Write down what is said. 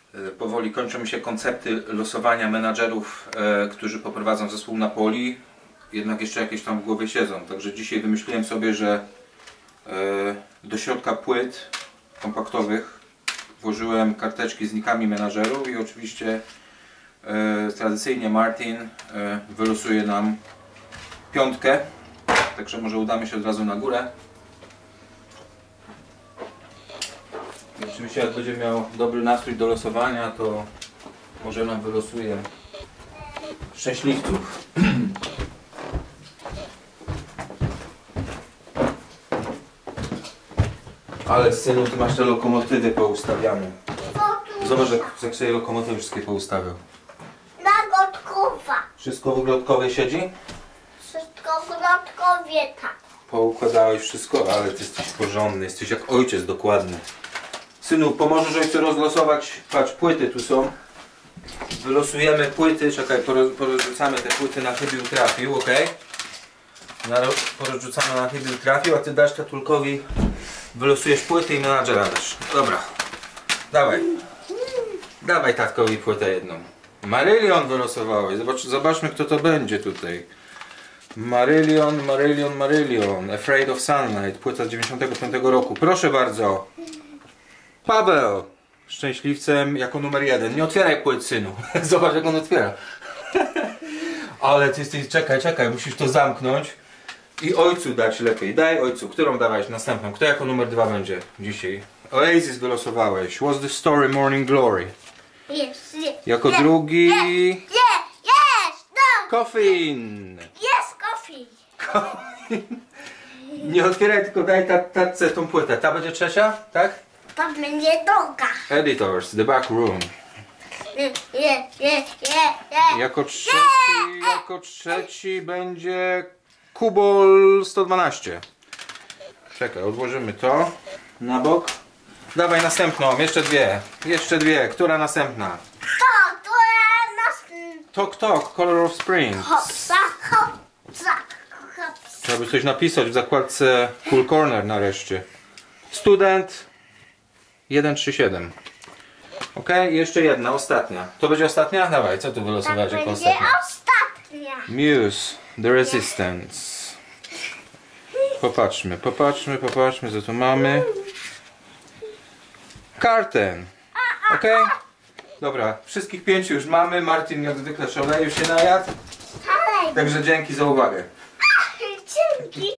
Powoli kończą mi się koncepty losowania menadżerów, którzy poprowadzą zespół Napoli. Jednak jeszcze jakieś tam w głowie siedzą. Także dzisiaj wymyśliłem sobie, że do środka płyt kompaktowych włożyłem karteczki z nikami menadżerów i oczywiście tradycyjnie Martin wylosuje nam piątkę. Także może udamy się od razu na górę. I oczywiście jak będzie miał dobry nastrój do losowania, to może nam wylosuje szczęśliwców. Ale synu, ty masz te lokomotywy poustawiane. Zobacz, jak sobie lokomotywy wszystkie poustawiał. Na Gotkowa. Wszystko w Glotkowej siedzi? Wszystko w Gotkowie, tak. Poukładałeś wszystko, ale ty jesteś porządny, jesteś jak ojciec dokładny. Synu, pomożesz ojcu rozlosować, patrz, płyty tu są. Wylosujemy płyty, czekaj, porozrzucamy te płyty na chybił trafił, ok? Porozrzucamy na chybił trafił, a ty dasz Tatulkowi, wylosujesz płyty i menadżera dasz. Dobra, dawaj. Dawaj tatkowi płytę jedną. Marylion wylosowałeś, zobaczmy kto to będzie tutaj. Marylion, Afraid of Sunlight, płyta z 95 roku. Proszę bardzo. Paweł, szczęśliwcem jako numer 1. Nie otwieraj płyt, synu. Zobacz jak on otwiera. Ale ty jesteś, czekaj, musisz to zamknąć. I ojcu dać lepiej. Daj ojcu, którą dawałeś następną? Kto jako numer 2 będzie dzisiaj? Oasis wylosowałeś. What's the story Morning Glory? Jest. Jako drugi... Jest! No! Coffin. Jest Coffee. Nie otwieraj, tylko daj tatce tą płytę. Ta będzie trzecia, tak? To będzie droga. Editors, The Back Room. Jako trzeci będzie Kubol 112. Czekaj, odłożymy to na bok. Dawaj następną, jeszcze dwie. Która następna? To nas... Tok Tok, Color of Spring. Hopsa. Trzeba by coś napisać w zakładce Cool Corner nareszcie. Student 137. Ok, jeszcze jedna, ostatnia. To będzie ostatnia? Dawaj, co tu wylosować jako będzie ostatnia? ostatnia. Muse, The Resistance. Popatrzmy, co tu mamy. Karten. Ok? Dobra, wszystkich 5 już mamy. Martin jak zwykle szaleje, już się najadł. Także dzięki za uwagę. Dzięki.